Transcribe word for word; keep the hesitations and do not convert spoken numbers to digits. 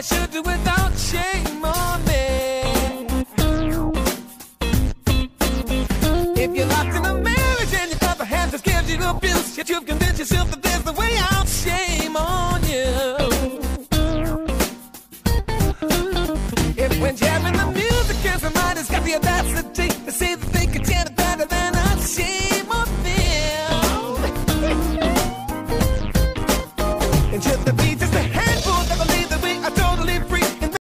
should do without shame on me. If you're locked in a marriage and your couple hands just gives you abuse, yet you've convinced yourself that